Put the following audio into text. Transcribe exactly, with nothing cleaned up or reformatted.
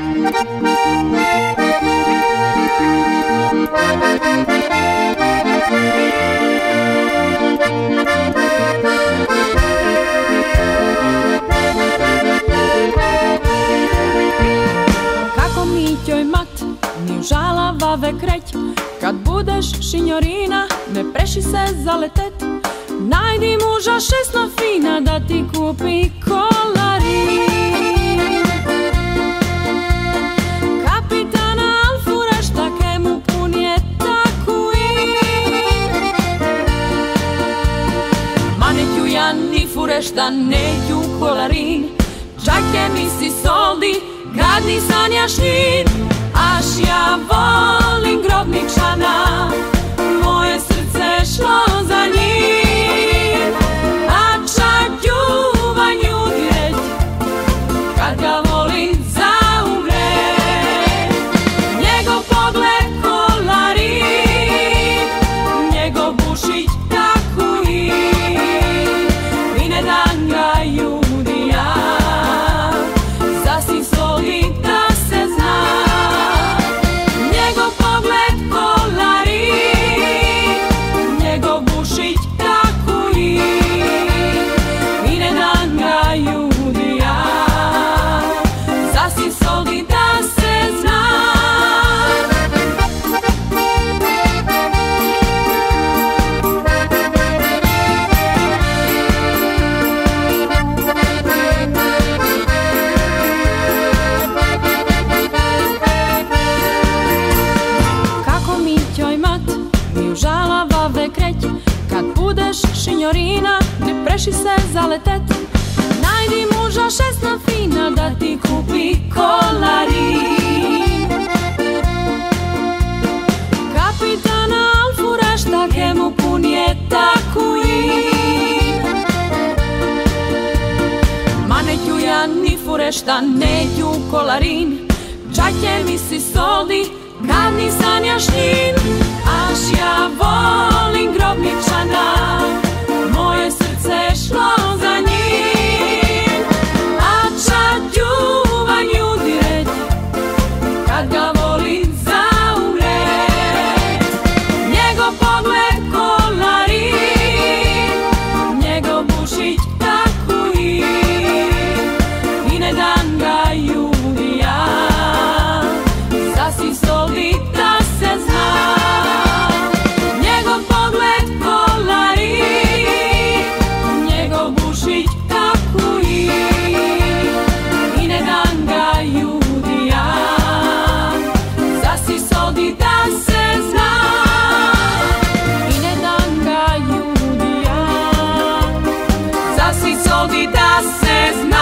Kad budeš šinjorina, ne preši se zaletet. Najdi muža šesna fina da ti kupi kolarin. Kapitana Alfurešta ke mu pun je takuin. Ma neću ja ni furešta, neću kolarin. Čajke mi si soldi, kad ni sanjaš njin. Aš ja volim grobničana, moje srce šlo za njim. A čak ljubav nju direć, kad ga volim zaumre. Njegov pogled kolarin, njegov bušić takuin. I ne dan ga judija, zasim svoli da se zna. Kad budeš šinjorina, ne preši se zaletet. Najdi muža šesna fina da ti kupi kolarin. Kapitana Alfurešta ke mu pun je takuin. Ma neću ja ni furešta, neću kolarin. Čajke mi si soldi, kad ni sanjaš njin. Aš ja volim grobničana, moje srce šlo za njim. A čak ljubav nju direć, kad ga volim zaumre. Njegov pogled kolarin, njegov bušić takuin. I ne dan ga judija, zasim soldi da se zna. Da se zna.